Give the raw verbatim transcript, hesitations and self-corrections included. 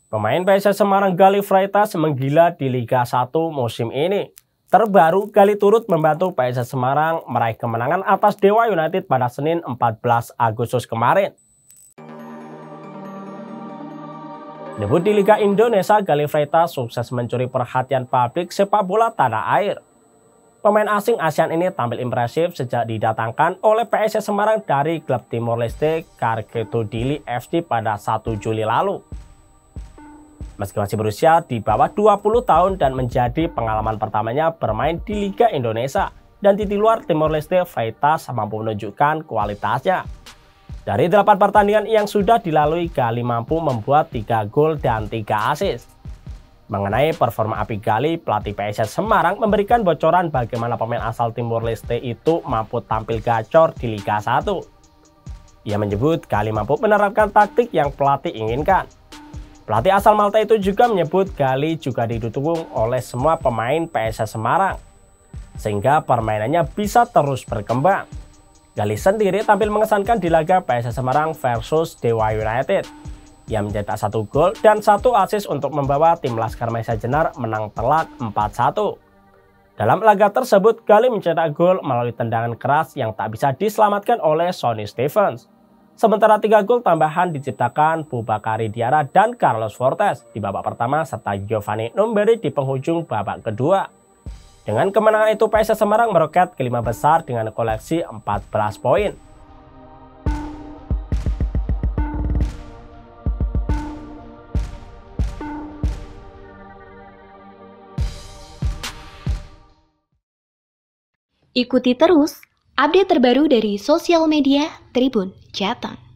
Pemain P S S Semarang Galih Freitas menggila di Liga satu musim ini. Terbaru, Galih turut membantu P S S Semarang meraih kemenangan atas Dewa United pada Senin empat belas Agustus kemarin. Debut di Liga Indonesia, Galih Freitas sukses mencuri perhatian publik sepak bola tanah air. Pemain asing ASEAN ini tampil impresif sejak didatangkan oleh P S S Semarang dari klub Timor Leste Karketo Dili F C pada satu Juli lalu. Meski masih berusia di bawah dua puluh tahun dan menjadi pengalaman pertamanya bermain di Liga Indonesia dan di luar Timor Leste, Freitas mampu menunjukkan kualitasnya. Dari delapan pertandingan yang sudah dilalui, Galih mampu membuat tiga gol dan tiga assist. Mengenai performa api Galih, pelatih P S S Semarang memberikan bocoran bagaimana pemain asal Timor Leste itu mampu tampil gacor di Liga satu. Ia menyebut Galih mampu menerapkan taktik yang pelatih inginkan. Pelatih asal Malta itu juga menyebut Galih juga didukung oleh semua pemain P S S Semarang, sehingga permainannya bisa terus berkembang. Galih sendiri tampil mengesankan di laga P S S Semarang versus Dewa United. Ia mencetak satu gol dan satu assist untuk membawa tim Laskar Mahesa Jenar menang telak empat satu. Dalam laga tersebut, Galih mencetak gol melalui tendangan keras yang tak bisa diselamatkan oleh Sonny Stevens. Sementara tiga gol tambahan diciptakan Bubakari Diarra dan Carlos Fortes di babak pertama serta Giovanni Numberi di penghujung babak kedua. Dengan kemenangan itu, P S S Semarang meroket ke lima besar dengan koleksi empat belas poin. Ikuti terus update terbaru dari sosial media Tribun Jateng.